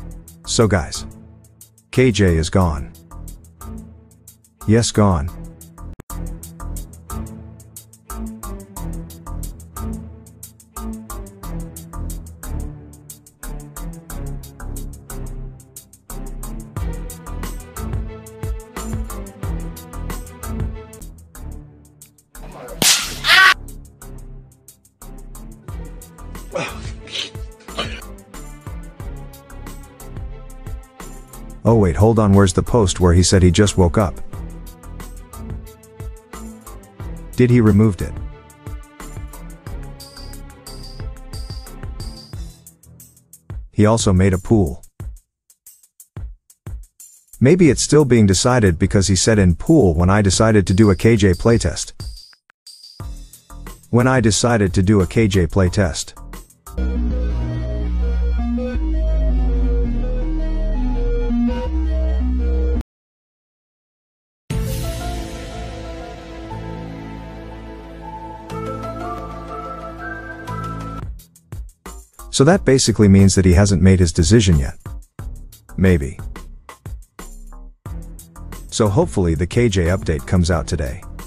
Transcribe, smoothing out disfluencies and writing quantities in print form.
So guys, KJ is gone. Yes, gone. Oh wait, hold on, where's the post where he said he just woke up? Did he removed it? He also made a pool. Maybe it's still being decided because he said in pool when I decided to do a KJ playtest. When I decided to do a KJ playtest. So that basically means that he hasn't made his decision yet. Maybe. So hopefully the KJ update comes out today.